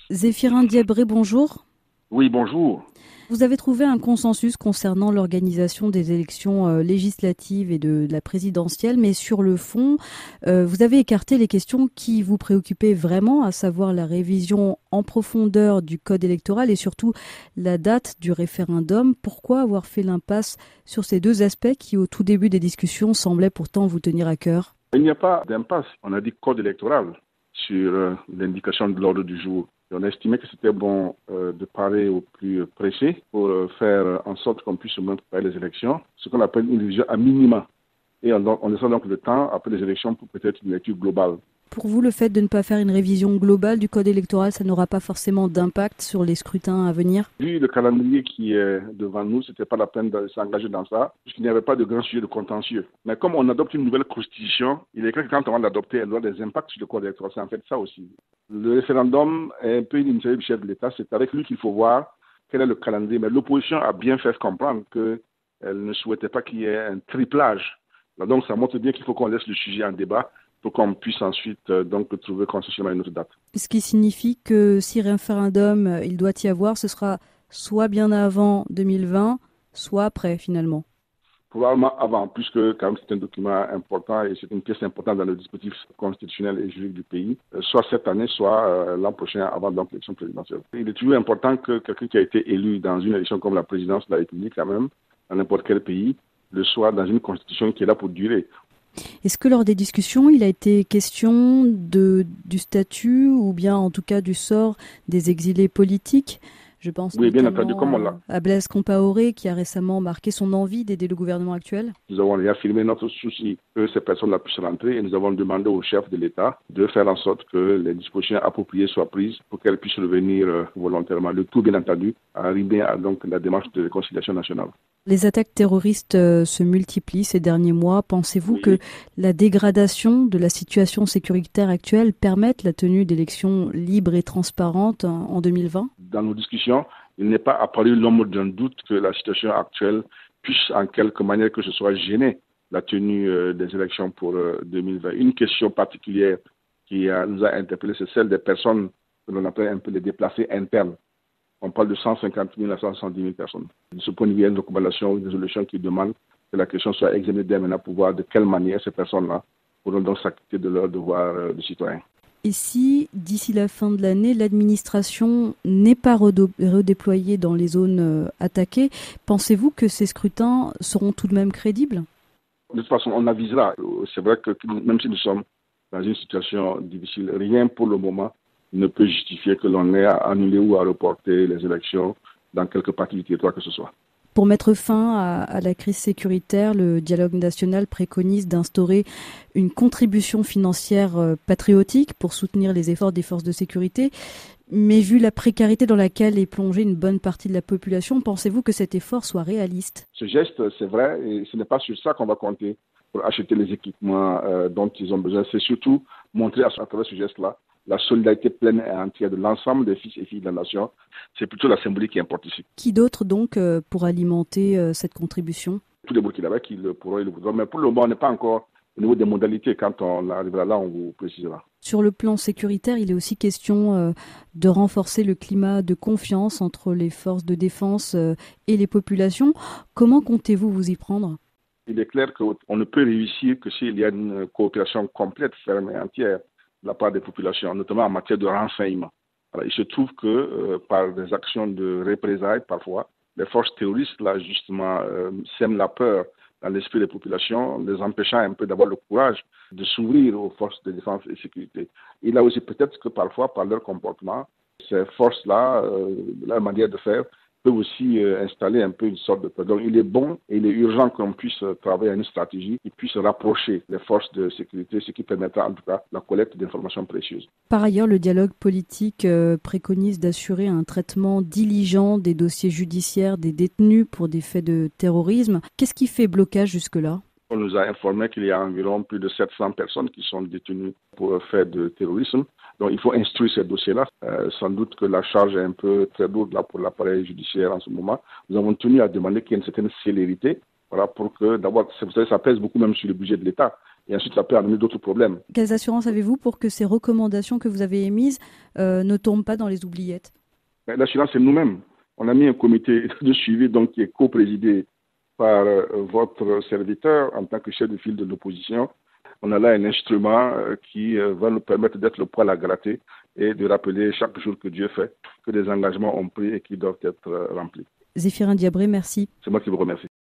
Zéphirin Diabré, bonjour. Oui, bonjour. Vous avez trouvé un consensus concernant l'organisation des élections législatives et de la présidentielle, mais sur le fond, vous avez écarté les questions qui vous préoccupaient vraiment, à savoir la révision en profondeur du code électoral et surtout la date du référendum. Pourquoi avoir fait l'impasse sur ces deux aspects qui, au tout début des discussions, semblaient pourtant vous tenir à cœur? Il n'y a pas d'impasse. On a dit code électoral sur l'indication de l'ordre du jour. Et on a estimé que c'était bon de parler au plus pressé pour faire en sorte qu'on puisse même préparer les élections, ce qu'on appelle une révision à minima. Et on laisse donc le temps après les élections pour peut-être une lecture globale. Pour vous, le fait de ne pas faire une révision globale du code électoral, ça n'aura pas forcément d'impact sur les scrutins à venir? Vu le calendrier qui est devant nous, ce n'était pas la peine de s'engager dans ça, puisqu'il n'y avait pas de grand sujet de contentieux. Mais comme on adopte une nouvelle constitution, il est clair que quand on va l'adopter, elle aura des impacts sur le code électoral. C'est en fait ça aussi. Le référendum est un peu une initiative du chef de l'État. C'est avec lui qu'il faut voir quel est le calendrier. Mais l'opposition a bien fait comprendre qu'elle ne souhaitait pas qu'il y ait un triplage. Donc ça montre bien qu'il faut qu'on laisse le sujet en débat pour qu'on puisse ensuite donc trouver constitutionnellement une autre date. Ce qui signifie que si référendum il doit y avoir, ce sera soit bien avant 2020, soit après finalement. Probablement avant, puisque quand même c'est un document important et c'est une pièce importante dans le dispositif constitutionnel et juridique du pays, soit cette année, soit l'an prochain, avant donc l'élection présidentielle. Il est toujours important que quelqu'un qui a été élu dans une élection comme la présidence de la République, quand même, dans n'importe quel pays, le soit dans une constitution qui est là pour durer. Est-ce que lors des discussions, il a été question du statut ou bien en tout cas du sort des exilés politiques? Je pense Oui, bien entendu, comme on notamment l'a. à Blaise Compaoré qui a récemment marqué son envie d'aider le gouvernement actuel. Nous avons réaffirmé notre souci que ces personnes-là puissent rentrer et nous avons demandé au chef de l'État de faire en sorte que les dispositions appropriées soient prises pour qu'elles puissent revenir volontairement. Le tout, bien entendu, arriver à donc la démarche de réconciliation nationale. Les attaques terroristes se multiplient ces derniers mois. Pensez-vous que Oui. la dégradation de la situation sécuritaire actuelle permette la tenue d'élections libres et transparentes en 2020? Dans nos discussions, il n'est pas apparu l'ombre d'un doute que la situation actuelle puisse en quelque manière que ce soit gêner la tenue des élections pour 2020. Une question particulière qui nous a interpellés, c'est celle des personnes que l'on appelle un peu les déplacés internes. On parle de 150 000 à 170 000 personnes. De ce point de vue, il y a une recommandation, une résolution qui demande que la question soit examinée dès maintenant pour voir de quelle manière ces personnes-là pourront donc s'acquitter de leur devoir de citoyen. Et si, d'ici la fin de l'année, l'administration n'est pas redéployée dans les zones attaquées, pensez-vous que ces scrutins seront tout de même crédibles? De toute façon, on avisera. C'est vrai que même si nous sommes dans une situation difficile, rien pour le moment ne peut justifier que l'on ait à annuler ou à reporter les élections dans quelque partie du territoire que ce soit. Pour mettre fin à la crise sécuritaire, le dialogue national préconise d'instaurer une contribution financière patriotique pour soutenir les efforts des forces de sécurité. Mais vu la précarité dans laquelle est plongée une bonne partie de la population, pensez-vous que cet effort soit réaliste? Ce geste, c'est vrai, et ce n'est pas sur ça qu'on va compter pour acheter les équipements dont ils ont besoin. C'est surtout montrer à travers ce geste-là la solidarité pleine et entière de l'ensemble des fils et filles de la nation. C'est plutôt la symbolique qui importe ici. Qui d'autre donc pour alimenter cette contribution? Tous les Burkinabés qui le pourront et le voudront. Mais pour le moment, on n'est pas encore au niveau des modalités. Quand on arrivera là, on vous précisera. Sur le plan sécuritaire, il est aussi question de renforcer le climat de confiance entre les forces de défense et les populations. Comment comptez-vous vous y prendre? Il est clair qu'on ne peut réussir que s'il y a une coopération complète, ferme et entière de la part des populations, notamment en matière de renseignement. Alors, il se trouve que par des actions de représailles, parfois, les forces terroristes, là, justement, sèment la peur dans l'esprit des populations, les empêchant un peu d'avoir le courage de s'ouvrir aux forces de défense et de sécurité. Et là aussi, peut-être que parfois, par leur comportement, ces forces-là, leur manière de faire, peuvent aussi installer un peu une sorte de peur. Donc il est bon et il est urgent qu'on puisse travailler à une stratégie qui puisse rapprocher les forces de sécurité, ce qui permettra en tout cas la collecte d'informations précieuses. Par ailleurs, le dialogue politique préconise d'assurer un traitement diligent des dossiers judiciaires des détenus pour des faits de terrorisme. Qu'est-ce qui fait blocage jusque-là? On nous a informé qu'il y a environ plus de 700 personnes qui sont détenues pour faits de terrorisme. Donc il faut instruire ces dossiers-là. Sans doute que la charge est un peu très lourde là pour l'appareil judiciaire en ce moment. Nous avons tenu à demander qu'il y ait une certaine célérité. Voilà, pour que d'abord, vous savez, ça pèse beaucoup même sur le budget de l'État. Et ensuite, ça peut amener d'autres problèmes. Quelles assurances avez-vous pour que ces recommandations que vous avez émises ne tombent pas dans les oubliettes? L'assurance, c'est nous-mêmes. On a mis un comité de suivi donc, qui est co-présidé par votre serviteur en tant que chef de file de l'opposition. On a là un instrument qui va nous permettre d'être le poil à gratter et de rappeler chaque jour que Dieu fait que des engagements ont pris et qui doivent être remplis. Zéphirin Diabré, merci. C'est moi qui vous remercie.